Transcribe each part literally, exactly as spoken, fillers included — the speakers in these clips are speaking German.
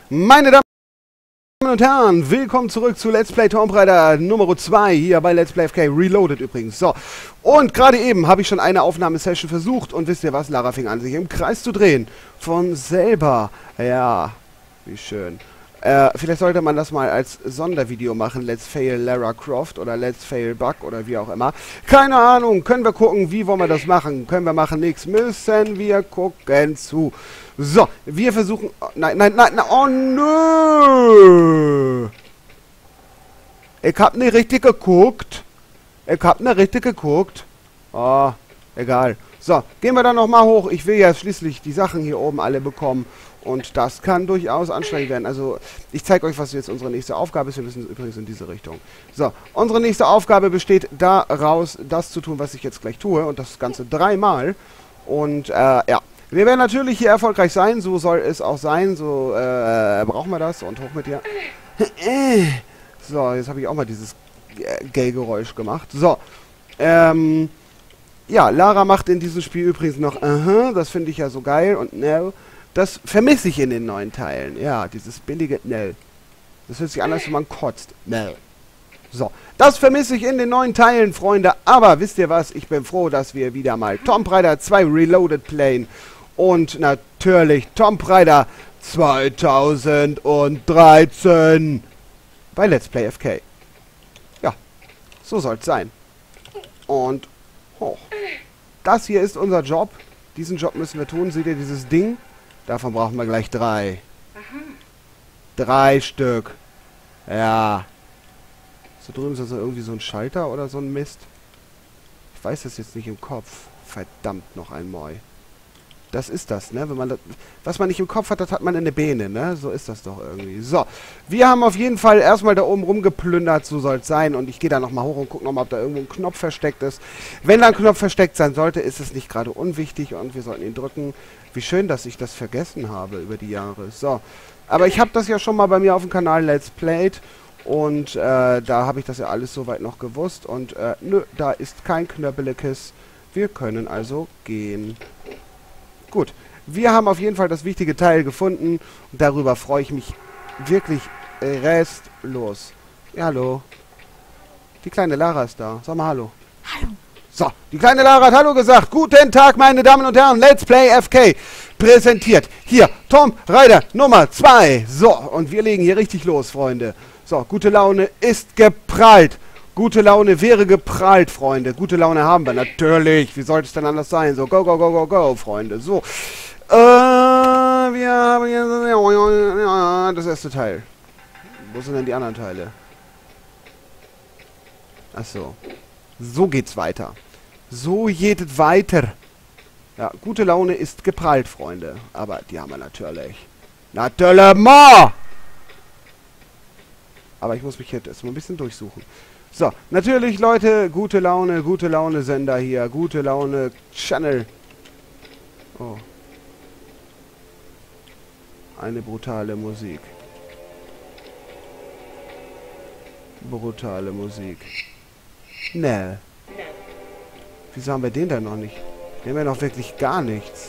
Meine Damen und Herren, willkommen zurück zu Let's Play Tomb Raider Nummer zwei, hier bei Let's Play F K Reloaded übrigens. So, und gerade eben habe ich schon eine Aufnahmesession versucht und wisst ihr was, Lara fing an, sich im Kreis zu drehen. Von selber. Ja, wie schön. Äh, vielleicht sollte man das mal als Sondervideo machen, Let's Fail Lara Croft oder Let's Fail Bug oder wie auch immer. Keine Ahnung, können wir gucken, wie wollen wir das machen? Können wir machen nichts, müssen wir gucken zu. So, wir versuchen... Oh, nein, nein, nein, nein, oh nö! Ich hab nicht richtig geguckt. Ich hab nicht richtig geguckt. Oh, egal. So, gehen wir dann nochmal hoch. Ich will ja schließlich die Sachen hier oben alle bekommen. Und das kann durchaus anstrengend werden. Also, ich zeige euch, was jetzt unsere nächste Aufgabe ist. Wir müssen übrigens in diese Richtung. So, unsere nächste Aufgabe besteht daraus, das zu tun, was ich jetzt gleich tue. Und das Ganze dreimal. Und, äh, ja. Wir werden natürlich hier erfolgreich sein. So soll es auch sein. So, äh, brauchen wir das. Und hoch mit dir. So, jetzt habe ich auch mal dieses Gay-Geräusch gemacht. So, ähm... ja, Lara macht in diesem Spiel übrigens noch, aha, das finde ich ja so geil und no, das vermisse ich in den neuen Teilen. Ja, dieses billige no. Das hört sich an, als wenn man kotzt. No. So, das vermisse ich in den neuen Teilen, Freunde. Aber wisst ihr was, ich bin froh, dass wir wieder mal Tomb Raider zwei Reloaded playen. Und natürlich Tomb Raider zweitausenddreizehn bei Let's Play F K. Ja, so soll es sein. Und hoch. Das hier ist unser Job. Diesen Job müssen wir tun. Seht ihr dieses Ding? Davon brauchen wir gleich drei. Aha. Drei Stück. Ja. So drüben ist also irgendwie so ein Schalter oder so ein Mist. Ich weiß das jetzt nicht im Kopf. Verdammt noch ein Moi. Das ist das, ne? Wenn man das, was man nicht im Kopf hat, das hat man in der Beine, ne? So ist das doch irgendwie. So, wir haben auf jeden Fall erstmal da oben rumgeplündert, so soll es sein. Und ich gehe da nochmal hoch und gucke nochmal, ob da irgendwo ein Knopf versteckt ist. Wenn da ein Knopf versteckt sein sollte, ist es nicht gerade unwichtig und wir sollten ihn drücken. Wie schön, dass ich das vergessen habe über die Jahre. So, aber ich habe das ja schon mal bei mir auf dem Kanal Let's Played. Und äh, da habe ich das ja alles soweit noch gewusst. Und äh, nö, da ist kein Knöppelekes. Wir können also gehen. Gut, wir haben auf jeden Fall das wichtige Teil gefunden und darüber freue ich mich wirklich restlos. Ja, hallo. Die kleine Lara ist da. Sag mal hallo. Hallo. So, die kleine Lara hat hallo gesagt. Guten Tag, meine Damen und Herren. Let's Play F K präsentiert. Hier, Tomb Raider Nummer zwei. So, und wir legen hier richtig los, Freunde. So, gute Laune ist geprallt. Gute Laune wäre geprallt, Freunde. Gute Laune haben wir natürlich. Wie sollte es denn anders sein? So, go, go, go, go, go, Freunde. So. Äh, wir haben jetzt das erste Teil. Wo sind denn die anderen Teile? Achso. So geht's weiter. So geht es weiter. Ja, gute Laune ist geprallt, Freunde. Aber die haben wir natürlich. Natürlich mal! Aber ich muss mich jetzt erstmal ein bisschen durchsuchen. So, natürlich, Leute, gute Laune, gute Laune Sender hier, gute Laune Channel. Oh. Eine brutale Musik. Brutale Musik. Ne. Wieso haben wir den denn noch nicht? Wir haben ja noch wirklich gar nichts.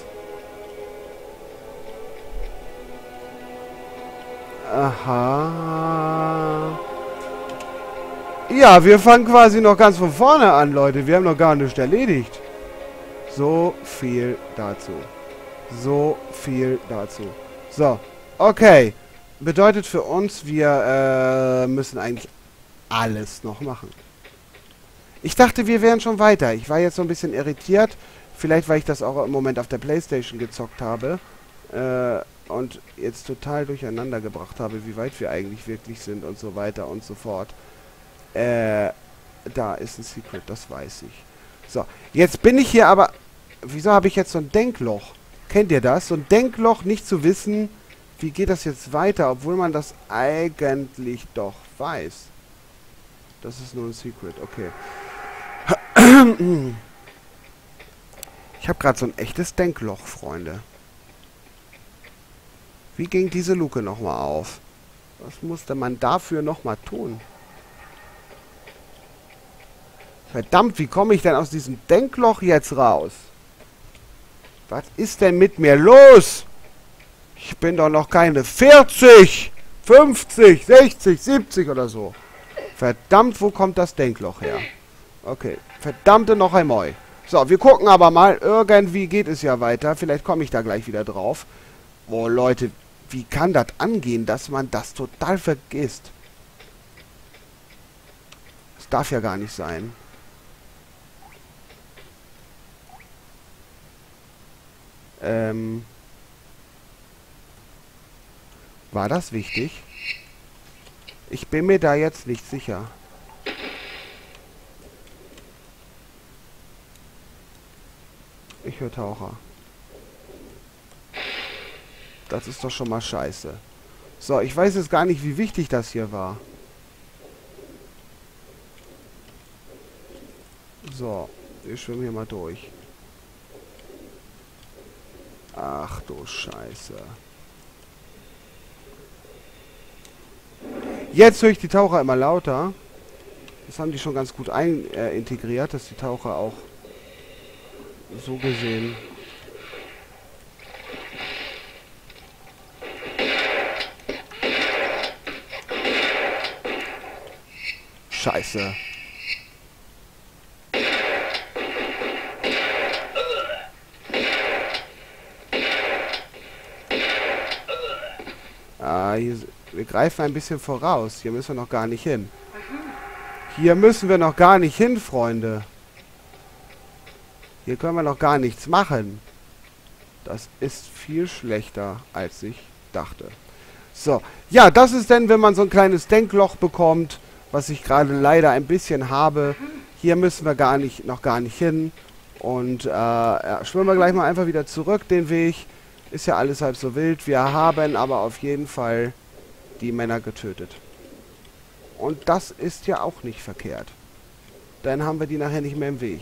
Aha. Ja, wir fangen quasi noch ganz von vorne an, Leute. Wir haben noch gar nichts erledigt. So viel dazu. So viel dazu. So, okay. Bedeutet für uns, wir äh, müssen eigentlich alles noch machen. Ich dachte, wir wären schon weiter. Ich war jetzt so ein bisschen irritiert. Vielleicht, weil ich das auch im Moment auf der PlayStation gezockt habe. Äh, und jetzt total durcheinander gebracht habe, wie weit wir eigentlich wirklich sind und so weiter und so fort. Äh, da ist ein Secret, das weiß ich. So, jetzt bin ich hier aber... Wieso habe ich jetzt so ein Denkloch? Kennt ihr das? So ein Denkloch, nicht zu wissen, wie geht das jetzt weiter, obwohl man das eigentlich doch weiß. Das ist nur ein Secret, okay. Ich habe gerade so ein echtes Denkloch, Freunde. Wie ging diese Luke nochmal auf? Was musste man dafür nochmal tun? Verdammt, wie komme ich denn aus diesem Denkloch jetzt raus? Was ist denn mit mir los? Ich bin doch noch keine vierzig, fünfzig, sechzig, siebzig oder so. Verdammt, wo kommt das Denkloch her? Okay, verdammte noch einmal. So, wir gucken aber mal. Irgendwie geht es ja weiter. Vielleicht komme ich da gleich wieder drauf. Boah, Leute, wie kann das angehen, dass man das total vergisst? Das darf ja gar nicht sein. Ähm... War das wichtig? Ich bin mir da jetzt nicht sicher. Ich höre Taucher. Das ist doch schon mal scheiße. So, ich weiß jetzt gar nicht, wie wichtig das hier war. So, wir schwimmen hier mal durch. Ach du Scheiße. Jetzt höre ich die Taucher immer lauter. Das haben die schon ganz gut ein, äh, integriert, dass die Taucher auch so gesehen... Scheiße. Ah, hier, wir greifen ein bisschen voraus. Hier müssen wir noch gar nicht hin. Hier müssen wir noch gar nicht hin, Freunde. Hier können wir noch gar nichts machen. Das ist viel schlechter, als ich dachte. So, ja, das ist denn, wenn man so ein kleines Denkloch bekommt, was ich gerade leider ein bisschen habe. Hier müssen wir gar nicht, noch gar nicht hin. Und äh, ja, schwimmen wir gleich mal einfach wieder zurück den Weg. Ist ja alles halb so wild. Wir haben aber auf jeden Fall die Männer getötet. Und das ist ja auch nicht verkehrt. Dann haben wir die nachher nicht mehr im Weg.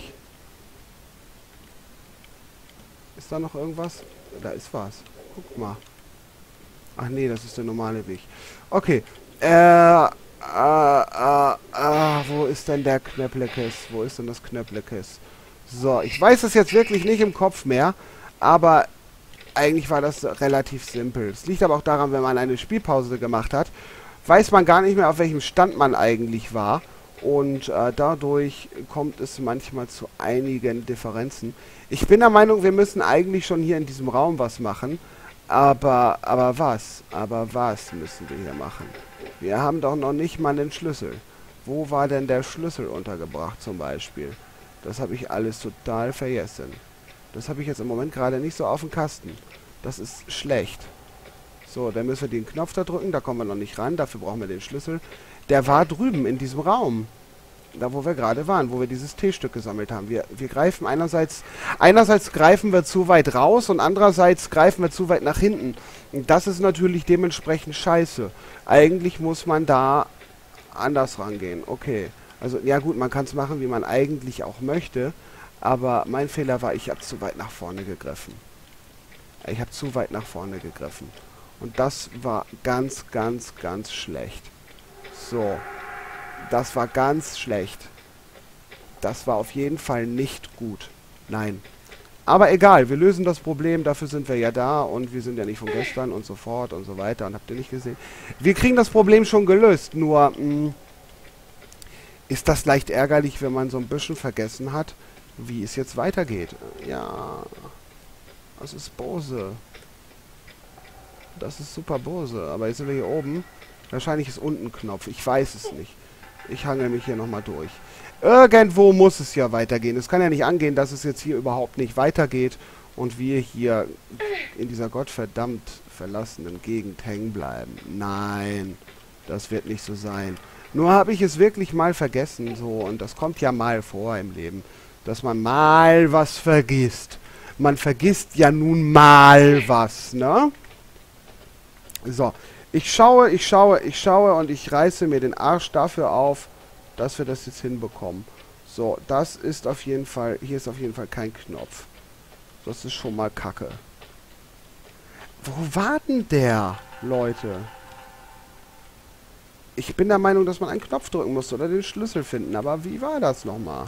Ist da noch irgendwas? Da ist was. Guck mal. Ach nee, das ist der normale Weg. Okay. Äh, äh, äh, äh, wo ist denn der Knöpplekes? Wo ist denn das Knöpplekes? So, ich weiß es jetzt wirklich nicht im Kopf mehr, aber eigentlich war das relativ simpel. Es liegt aber auch daran, wenn man eine Spielpause gemacht hat, weiß man gar nicht mehr, auf welchem Stand man eigentlich war. Und äh, dadurch kommt es manchmal zu einigen Differenzen. Ich bin der Meinung, wir müssen eigentlich schon hier in diesem Raum was machen. Aber, aber was? Aber was müssen wir hier machen? Wir haben doch noch nicht mal einen Schlüssel. Wo war denn der Schlüssel untergebracht zum Beispiel? Das habe ich alles total vergessen. Das habe ich jetzt im Moment gerade nicht so auf dem Kasten. Das ist schlecht. So, dann müssen wir den Knopf da drücken. Da kommen wir noch nicht ran. Dafür brauchen wir den Schlüssel. Der war drüben in diesem Raum. Da, wo wir gerade waren. Wo wir dieses T-Stück gesammelt haben. Wir, wir greifen einerseits... Einerseits greifen wir zu weit raus und andererseits greifen wir zu weit nach hinten. Und das ist natürlich dementsprechend scheiße. Eigentlich muss man da anders rangehen. Okay. Also, ja gut, man kann es machen, wie man eigentlich auch möchte. Aber mein Fehler war, ich habe zu weit nach vorne gegriffen. Ich habe zu weit nach vorne gegriffen. Und das war ganz, ganz, ganz schlecht. So. Das war ganz schlecht. Das war auf jeden Fall nicht gut. Nein. Aber egal, wir lösen das Problem. Dafür sind wir ja da. Und wir sind ja nicht von gestern und so fort und so weiter. Und habt ihr nicht gesehen? Wir kriegen das Problem schon gelöst. Nur, mh, ist das leicht ärgerlich, wenn man so ein bisschen vergessen hat, wie es jetzt weitergeht. Ja. Das ist bose. Das ist super bose. Aber jetzt sind wir hier oben. Wahrscheinlich ist unten ein Knopf. Ich weiß es nicht. Ich hangel mich hier nochmal durch. Irgendwo muss es ja weitergehen. Es kann ja nicht angehen, dass es jetzt hier überhaupt nicht weitergeht und wir hier in dieser gottverdammt verlassenen Gegend hängen bleiben. Nein, das wird nicht so sein. Nur habe ich es wirklich mal vergessen, so, und das kommt ja mal vor im Leben, dass man mal was vergisst. Man vergisst ja nun mal was, ne? So, ich schaue, ich schaue, ich schaue und ich reiße mir den Arsch dafür auf, dass wir das jetzt hinbekommen. So, das ist auf jeden Fall, hier ist auf jeden Fall kein Knopf. Das ist schon mal Kacke. Wo war denn der, Leute? Ich bin der Meinung, dass man einen Knopf drücken musste oder den Schlüssel finden. Aber wie war das nochmal?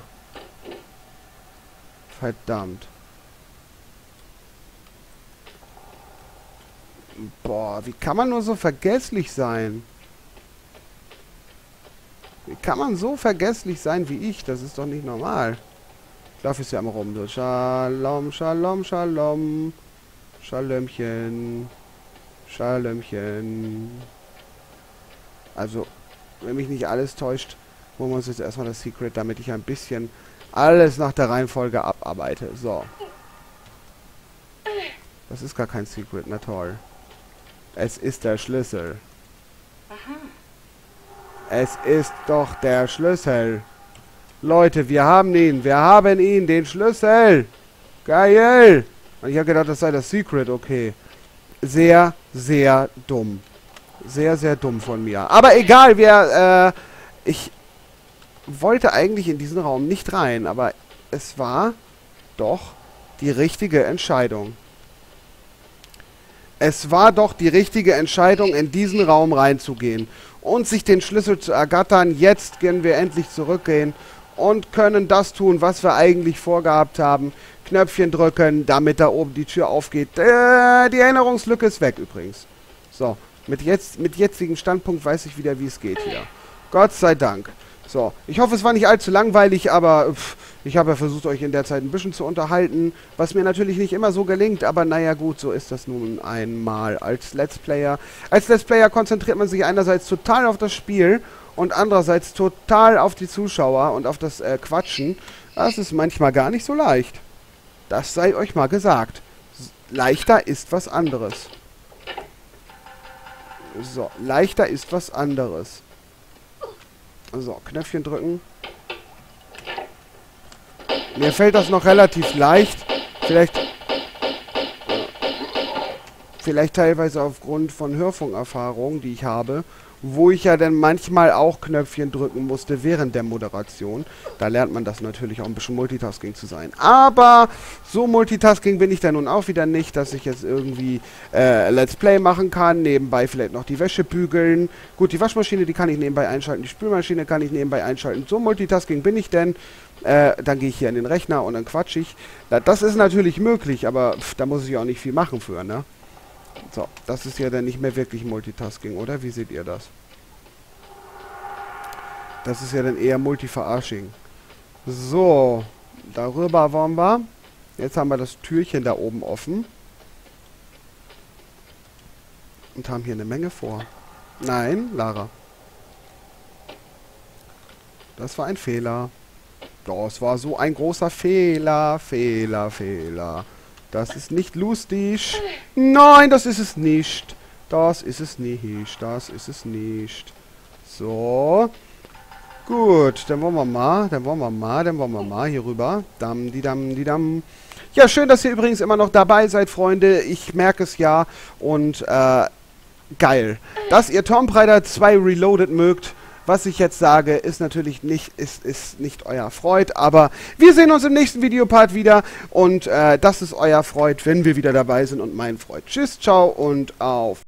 Verdammt. Boah, wie kann man nur so vergesslich sein? Wie kann man so vergesslich sein wie ich? Das ist doch nicht normal. Ich laufe jetzt ja immer rum. So, Shalom, Shalom, Shalom. Schalömchen. Schalömchen. Also, wenn mich nicht alles täuscht, holen wir uns jetzt erstmal das Secret, damit ich ein bisschen alles nach der Reihenfolge abarbeite. So. Das ist gar kein Secret, na toll. Es ist der Schlüssel. Aha. Es ist doch der Schlüssel. Leute, wir haben ihn. Wir haben ihn, den Schlüssel. Geil. Und ich habe gedacht, das sei das Secret. Okay. Sehr, sehr dumm. Sehr, sehr dumm von mir. Aber egal, wir, äh, ich wollte eigentlich in diesen Raum nicht rein, aber es war doch die richtige Entscheidung. Es war doch die richtige Entscheidung, in diesen Raum reinzugehen und sich den Schlüssel zu ergattern. Jetzt können wir endlich zurückgehen und können das tun, was wir eigentlich vorgehabt haben. Knöpfchen drücken, damit da oben die Tür aufgeht. Äh, die Erinnerungslücke ist weg übrigens. So, mit, jetzt, mit jetzigem Standpunkt weiß ich wieder, wie es geht hier. Gott sei Dank. So, ich hoffe, es war nicht allzu langweilig, aber pff, ich habe ja versucht, euch in der Zeit ein bisschen zu unterhalten, was mir natürlich nicht immer so gelingt, aber naja gut, so ist das nun einmal als Let's Player. Als Let's Player konzentriert man sich einerseits total auf das Spiel und andererseits total auf die Zuschauer und auf das äh, Quatschen. Das ist manchmal gar nicht so leicht. Das sei euch mal gesagt. Leichter ist was anderes. So, leichter ist was anderes. So, Knöpfchen drücken. Mir fällt das noch relativ leicht. Vielleicht... Vielleicht teilweise aufgrund von Hörfunkerfahrungen, die ich habe, wo ich ja dann manchmal auch Knöpfchen drücken musste während der Moderation. Da lernt man das natürlich auch ein bisschen Multitasking zu sein. Aber so Multitasking bin ich dann nun auch wieder nicht, dass ich jetzt irgendwie äh, Let's Play machen kann, nebenbei vielleicht noch die Wäsche bügeln. Gut, die Waschmaschine, die kann ich nebenbei einschalten, die Spülmaschine kann ich nebenbei einschalten. So Multitasking bin ich denn. Äh, dann gehe ich hier in den Rechner und dann quatsch ich. Das ist natürlich möglich, aber pff, da muss ich auch nicht viel machen für, ne? So, das ist ja dann nicht mehr wirklich Multitasking, oder? Wie seht ihr das? Das ist ja dann eher Multi-Verarsching. So, darüber wollen wir. Jetzt haben wir das Türchen da oben offen. Und haben hier eine Menge vor. Nein, Lara. Das war ein Fehler. Das war so ein großer Fehler, Fehler, Fehler. Das ist nicht lustig. Nein, das ist es nicht. Das ist es nicht. Das ist es nicht. So. Gut, dann wollen wir mal, dann wollen wir mal, dann wollen wir mal hier rüber. Dam, die dam, die dam. Ja, schön, dass ihr übrigens immer noch dabei seid, Freunde. Ich merke es ja. Und, äh, geil. Dass ihr Tomb Raider zwei Reloaded mögt. Was ich jetzt sage, ist natürlich nicht, ist, ist nicht euer Freud, aber wir sehen uns im nächsten Videopart wieder und äh, das ist euer Freud, wenn wir wieder dabei sind und mein Freud. Tschüss, ciao und auf